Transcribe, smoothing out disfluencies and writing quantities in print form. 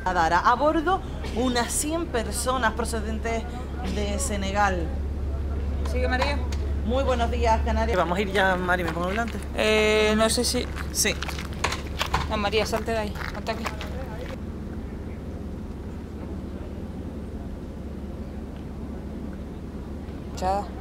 Dara. A bordo unas 100 personas procedentes de Senegal. ¿Sigue María? Muy buenos días, Canarias. Vamos a ir ya, Mari, ¿me pongo delante? No sé si... Sí. No, María, salte de ahí. Ponte aquí. Chao.